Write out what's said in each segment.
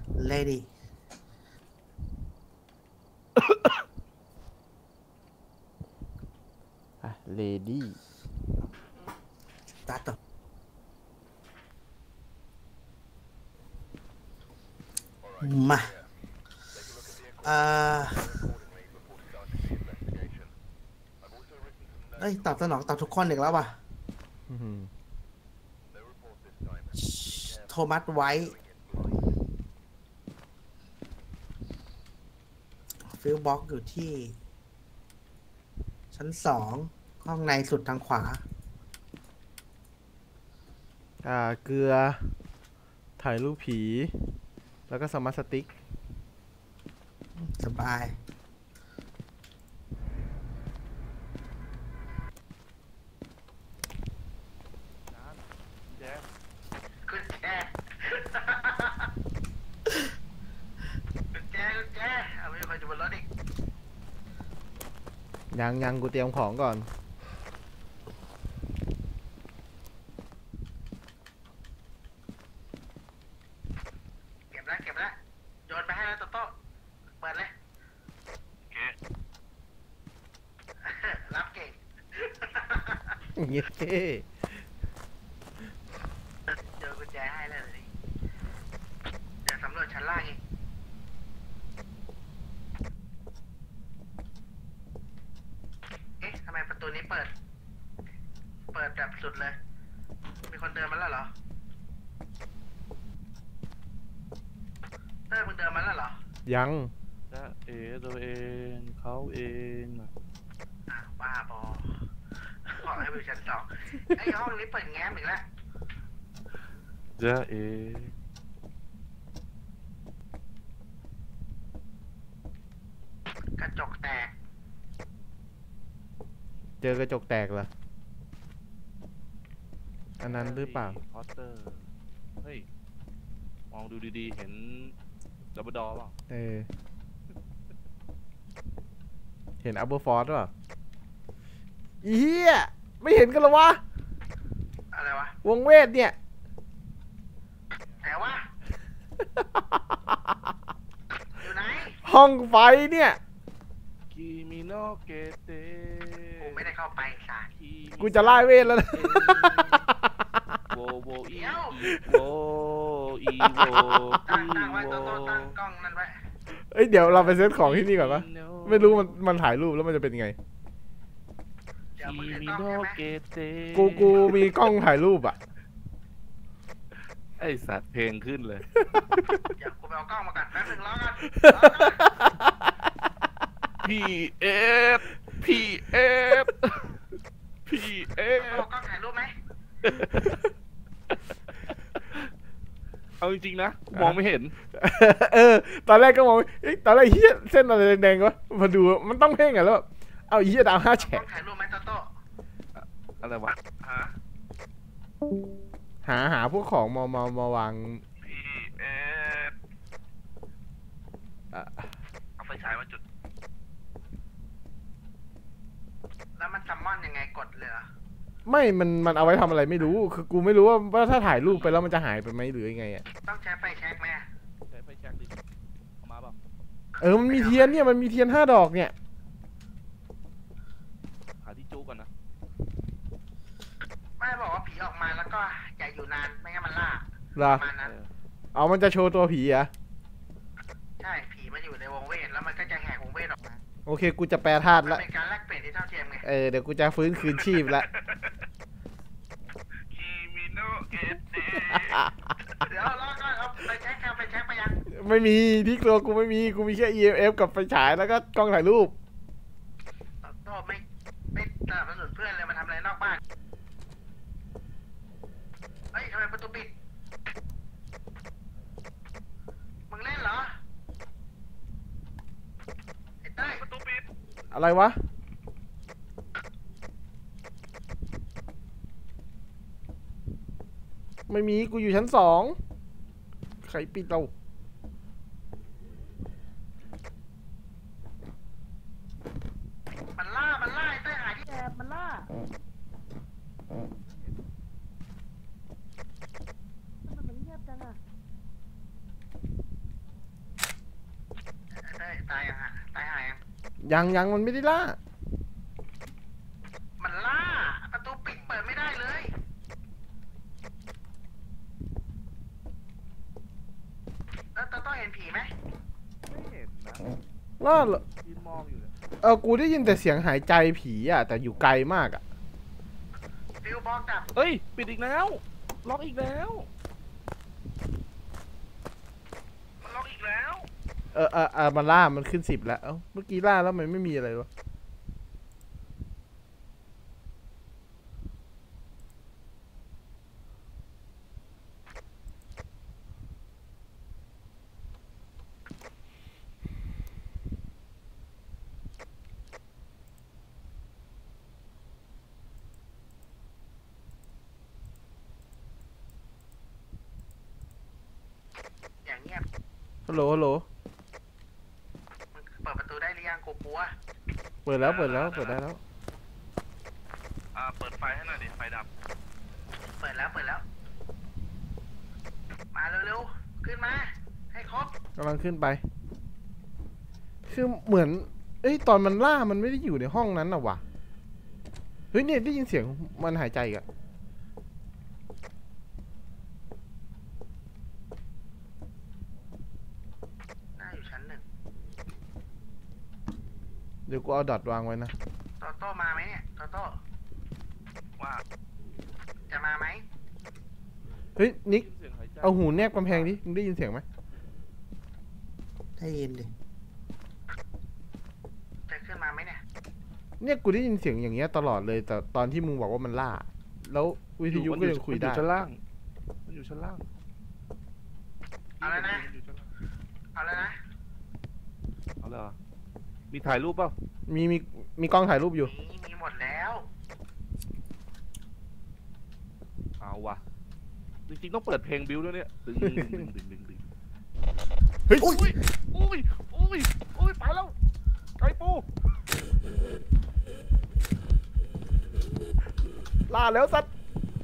Lady อ่ะ Lady ตัดต่อมาเอ้ยตอบสนองตอบทุกคนอีกแล้วว่ะโทมัสไวท์ฟิลบ็อกอยู่ที่ชั้น2ห้องในสุดทางขวาเกลือถ่ายรูปผีแล้วก็สมาร์ทสติ๊กสบายกุญแจเอาไม่ไปอยู่บนรถอีกยังกูเตรียมของก่อนเก็บแล้วโยนไปให้แล้วโต๊ะเปิดเลยรับเก่งเย้โยนกุญแจให้แล้วเลยเดี๋ยวสำรวจชั้นล่างอีกเอ๊ะทำไมประตูนี้เปิดแบบสุดเลยมีคนเดินมาแล้วเหรอมึงเดินมาแล้วเหรอยังจะตัวเองเขาเองบ้าบอบอกให้ไปชั้น2ไอ้ห้องนี้เปิดแง้มอีกแล้วจะกระจกแตกเจอกระจกแตกเหรออันนั้นหรือเปล่าพอสเตอร์เฮ้ยมองดูดีๆเห็นดับเบิลดอร์เปล่าเห็นอัลเบอร์ฟอร์ดป่ะอีเหี้ยไม่เห็นกันหรอวะอะไรวะวงเวทเนี่ยแต่ว่าอยู่ไหนห้องไฟเนี่ยคิมิโนเกเตกูไม่ได้เข้าไปสากูจะไล่เวทแล้วนะโวอีโวตั้งไว้ตั้งกล้องนั่นไว้เดี๋ยวเราไปเซตของที่นี่ก่อนปะไม่รู้มันถ่ายรูปแล้วมันจะเป็นไงกูมีกล้องถ่ายรูปอ่ะไอสัตว์เพลงขึ้นเลยเดี๋ยวกูไปเอากล้องมากันแป๊บนึงรอกันพี่เอฟเอากล้องถ่ายรูปไหมเอาจริงๆนะมองไม่เห็นตอนแรกก็มองตอนแรกเฮียเส้นอะไรแดงๆวะมาดูมันต้องเพ่งอ่ะแล้วเอาเฮียดาว5 แฉกถ่ายรูปไหมโต๊ะอะไรวะหาพวกของมาวางเอาไฟฉายมาจุดแล้วมันซัมมอนยังไงกดเลยเหรอไม่มันเอาไว้ทำอะไรไม่รู้คือกูไม่รู้ว่าถ้าถ่ายรูปไปแล้วมันจะหายไปไหมหรือยังไงอ่ะต้องใช้ไฟแช็กไหมใช้ไฟแช็กดิเอามาเปล่ามันมีเทียนเนี่ยมันมีเทียน5 ดอกเนี่ยหาที่จูก่อนนะไม่บอกว่าผีออกมาแล้วก็อย่าอยู่นานไม่งั้นมันล่าประมาณนั้นมันจะโชว์ตัวผีอ่ะใช่ผีมันอยู่ในวงเวทแล้วมันก็จะแหกวงเวทออกมาโอเคกูจะแปลธาตุแล้วเป็นการแลกเปลี่ยนที่เท่าเทียมไงเดี๋ยวกูจะฟื้นคืนชีพแล้วเดี๋ยวรอก่อนเอาไปแช็คไปยังไม่มีที่ตัวกูไม่มีกูมีแค่ EMF กับไฟฉายแล้วก็กล้องถ่ายรูปโตไม่สนับสนุนเพื่อนเลยมาทำอะไรนอกบ้านเฮ้ยทำไมประตูปิดมึงเล่นเหรอไอ้เต้ยประตูปิดอะไรวะไม่มีกูอยู่ชั้น2ใครปิดเรามันล่าไอ้เต้ยหาที่แอบมันล่ามันเงียบจังอะยังมันไม่ได้ล่ามันล่าประตูปิดเปิดไม่ได้เลยแล้วต้องเห็นผีไหมไม่เห็นนะล่าเหรอที่มองอยู่เนี่ยกูได้ยินแต่เสียงหายใจผีอ่ะแต่อยู่ไกลมากอ่ะฟิวบอกกับเฮ้ยปิดอีกแล้วล็อกอีกแล้วมันล็อกอีกแล้วมันล่ามันขึ้น10แล้วเมื่อกี้ล่าแล้วมันไม่มีอะไรวะอย่างเงียบฮัลโหลมึงเปิดประตูได้หรือยังกูกลัวเปิดได้แล้วเปิดไฟให้หน่อยดิไฟดับเปิดแล้วมาเร็วๆขึ้นมาให้ครบกำลังขึ้นไปคือเหมือนตอนมันล่ามันไม่ได้อยู่ในห้องนั้นน่ะวะเฮ้ยเนี่ยได้ยินเสียงมันหายใจอีกอะหน้าอยู่ชั้น1 เดี๋ยวกูเอาดอทวางไว้นะโตโต้มาไหมเนี่ยโตโต้ว่าจะมาไหมเฮ้ยนิกได้ยินเสียงหายใจเอาหูแนบกำแพงดิมึงได้ยินเสียงไหมได้ยินดิจะขึ้นมาไหมเนี่ยเนี่ยกูได้ยินเสียงอย่างเงี้ยตลอดเลยแต่ตอนที่มึงบอกว่ามันล่าแล้ววิทยุก็ยังคุยได้มันอยู่ชั้นล่างมันอยู่ชั้นล่างเอาแล้วนะมันอยู่ชั้นล่างเอาแล้วนะเอาเลยเหรอมีถ่ายรูปเปล่ามีกล้องถ่ายรูปอยู่มีหมดแล้วเอาวะจริงๆต้องเปิดเพลงบิวด้วยเนี่ยดึงดึงเฮ้ยอุ้ยตายแล้วไก่ปูล่าแล้วสัตว์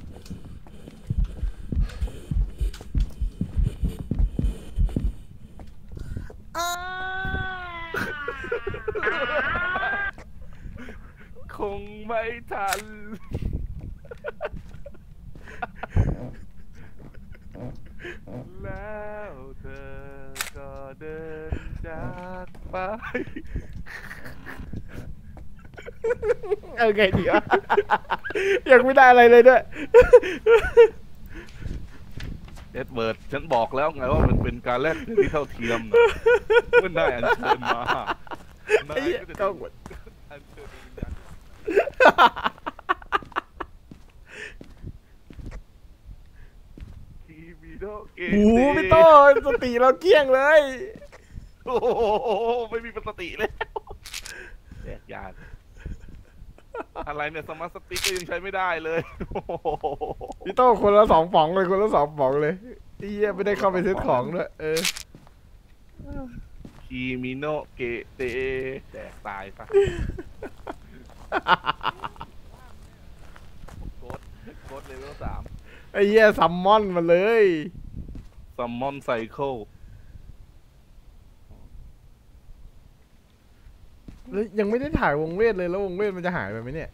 คงไม่ทันแล้วเธอก็เดินจากไปเอาไงดีวะ ยังไม่ได้อะไรเลยด้วยเอ็ดเวิร์ดฉันบอกแล้วไงว่ามันเป็นการแลกเปลี่ยนที่เท่าเทียมนะมันได้อันเชิญมาไอ้เหี้ยกล้องหมดอันเชิญวิญญาณ ทีวีโดเกโอ้โหพี่โต้สติเราเกลี้ยงเลยโอ้โหไม่มีสติเลยแยกยานอะไรเนี่ยสมาร์ทสติ๊กก็ยังใช้ไม่ได้เลยโอ้โหพี่โต้คนละ2 ป๋องเลยคนละ2 ป๋องเลยไอ้เหี้ยไม่ได้เข้าไปซื้อของด้วยคีมิโนเกเตแดกตายปะโค้ดเลเวล 3 ไอ้เหี้ยซัมมอนมาเลยซัมมอนไซเคิลแล้วยังไม่ได้ถ่ายวงเวทเลยแล้ววงเวทมันจะหายไปไหมเนี่ย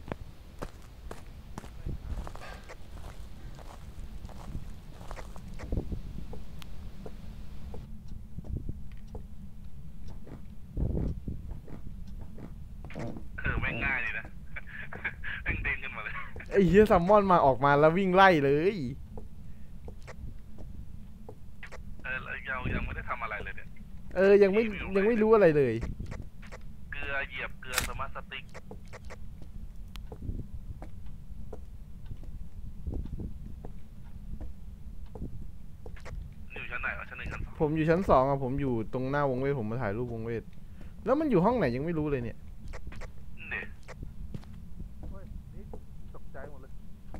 แม่งง่ายเลยนะแม่งเด้งขึ้นมาเลยไอ้เหี้ยซัมมอนมาออกมาแล้ววิ่งไล่เลยเรายังไม่ได้ทำอะไรเลยเนี่ยยังไม่รู้อะไรเลยเกลือเหยียบเกลือสมาร์ทสติ๊กอยู่ชั้นไหนวะชั้น 1 ชั้น 2 ผมอยู่ชั้น2อ่ะผมอยู่ตรงหน้าวงเวทผมมาถ่ายรูปวงเวทแล้วมันอยู่ห้องไหนยังไม่รู้เลยเนี่ยเนี่ยเฮ้ยนี่ตกใจหมดเลย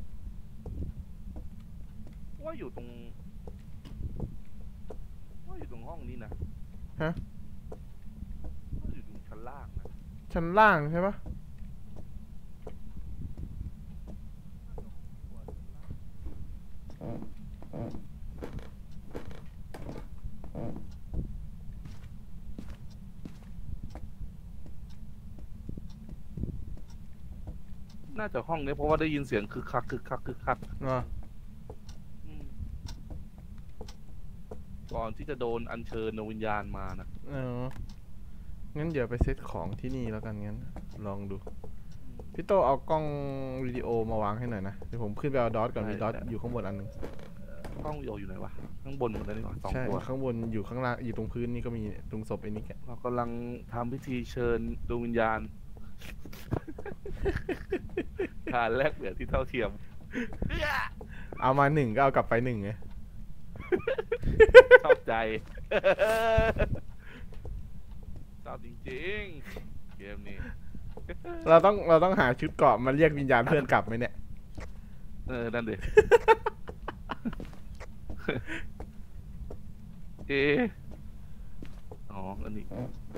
ว่าอยู่ตรงห้องนี้นะฮะว่าอยู่ตรงชั้นล่างนะชั้นล่างใช่ปะน่าจะห้องนี้เพราะว่าได้ยินเสียงคึกคักคึกคักคึกคักอ่ะอืมก่อนที่จะโดนอัญเชิญดวงวิญญาณมานะงั้นเดี๋ยวไปเซตของที่นี่แล้วกันงั้นลองดูพี่โตเอากล้องวิดีโอมาวางให้หน่อยนะเดี๋ยวผมขึ้นไปเอาดอทก่อนมีดอทอยู่ข้างบนอันหนึงกล้องวิดีโออยู่ไหนวะข้างบนหมดเลยนี่หว่าสองใช่ตัวข้างบนอยู่ข้างล่างอยู่ตรงพื้นนี่ก็มีตรงศพไอ้นี่แกเรากำลังทำพิธีเชิญดวงวิญญาณ การแลกเปลี่ยนที่เท่าเทียมเอามาหนึ่งก็เอากลับไปหนึ่งไงชอบใจ ชอบจริงๆ เกมนี้เราต้องหาชุดเกราะมาเรียกวิญญาณเพื่อนกลับไหมเนี่ยนั่นดิ เอ๊ะอ๋อ อันนี้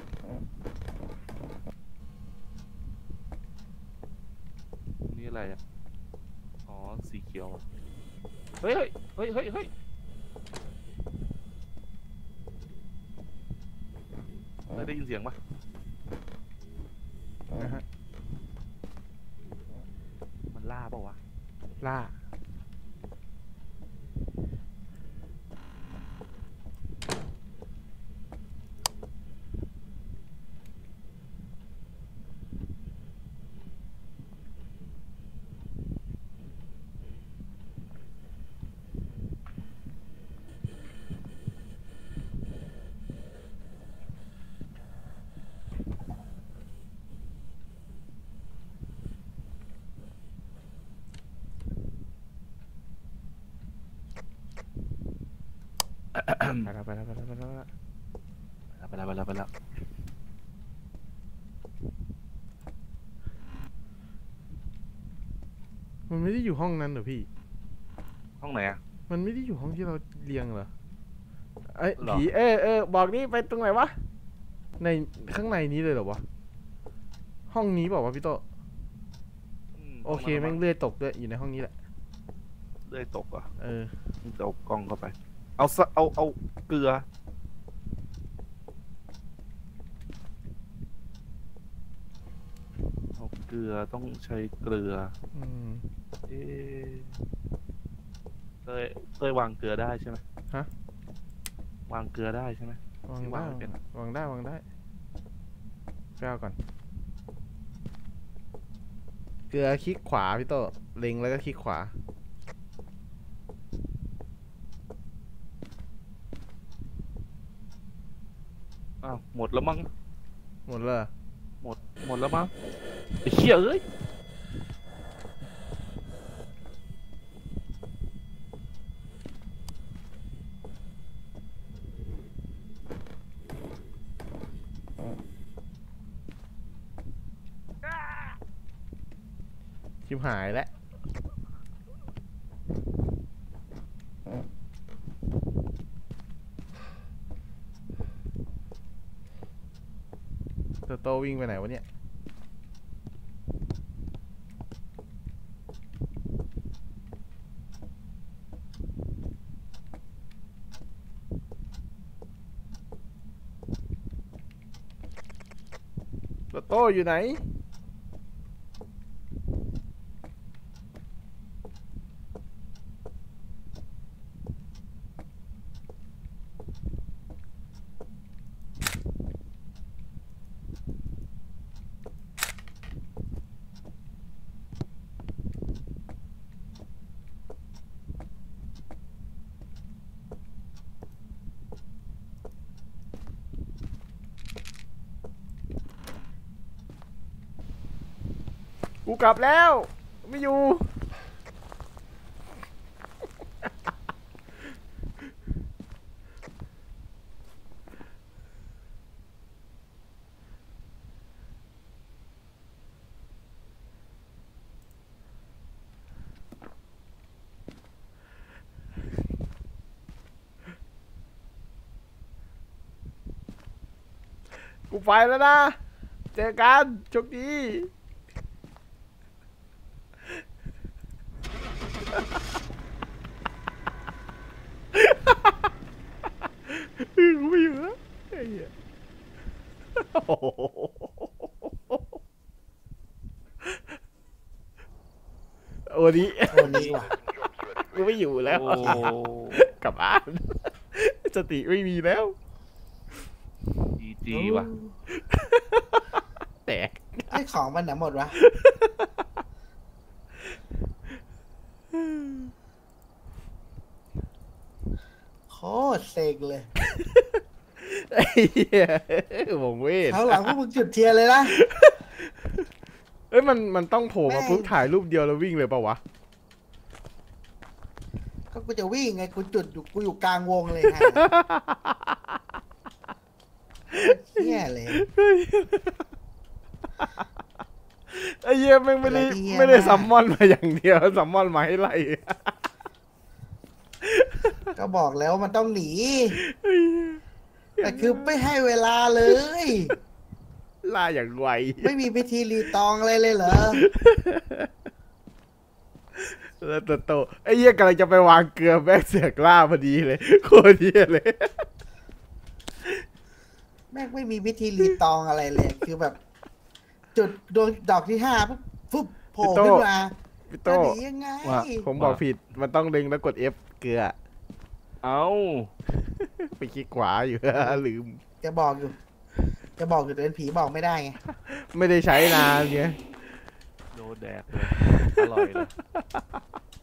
นี่อะไรอ่ะ อ๋อ สีเขียว เฮ้ย เฮ้ย เฮ้ย เฮ้ย ได้ยินเสียงปะนะฮะมันล่าเปล่าวะล่า ไปแล้วไปแล้วไปแล้วมันไม่ได้อยู่ห้องนั้นเหรอพี่ห้องไหนอ่ะมันไม่ได้อยู่ห้องที่เราเรียงเหรอเอ้ยหรอผีบอกนี่ไปตรงไหนวะในข้างในนี้เลยเหรอวะห้องนี้บอกว่าวะพี่โตโอเคแม่งเลื่อยตกด้วยอยู่ในห้องนี้แหละเลื่อยตกอ่ะเออจะเอากล้องเข้าไป เอาเกลือ เอาเกลือต้องใช้เกลืออืมเอ๊ะเคยวางเกลือได้ใช่ไหมฮะวางเกลือได้ใช่ไหมวางที่ได้วางไม่เป็นวางได้ไปเอาก่อนเกลือคลิกขวาพี่โตเล็งแล้วก็คลิกขวาอ้าวหมดแล้วมั้งหมดเลยเหรอหมดแล้วมั้งไอ้เหี้ยเอ้ยชิบหายแล้วโตวิ่งไปไหนวะเนี่ยโตอยู่ไหนกูกลับแล้วไม่อยู่กูไปแล้วนะเจอกันโชคดีกูไม่อยู่แล้วไอ้เหี้ยโอ้โหนี้โอ้นี่ว่ะกูไม่อยู่แล้วโอ้กลับบ้าน สติไม่มีแล้วจีว่ะแตกไอ้ของมันไหนหมดวะโคตรเซ็งเลยไอ้เหี้ยวงเวทคราวหลังพวกมึงจุดเทียนเลยนะเอ้ยมันต้องโผล่มาปุ๊บถ่ายรูปเดียวแล้ววิ่งเลยเปล่าวะก็กูจะวิ่งไงกูจุดอยู่กูอยู่กลางวงเลยฮะเหี้ยเลยไอ้เหี้ยแม่งไม่ได้เหี้ยไม่ได้มากซัมมอนมาอย่างเดียวซัมมอนมาให้ไล่ก็บอกแล้วมันต้องหนีแต่คือไม่ให้เวลาเลยล่าอย่างไวไม่มีพิธีรีตองอะไรเลยเหรอแล้วโตไอ้เหี้ยกำลังจะไปวางเกลือแม่งเสือกล่าพอดีเลยโคตรเหี้ยเลยแม่งไม่มีพิธีรีตองอะไรเลย คือแบบ จุดดวงดอกที่5ปุ๊บฟุบโผล่ขึ้นมาพี่จะโตหนียังไงผมบอกผิดมันต้องดึงแล้วกด F เกลือเอ้าไปคลิกขวาอยู่ ลืมจะบอกอยู่แต่เป็นผีบอกไม่ได้ไงไม่ได้ใช้นานไงโดนแดกเลยอร่อยเลย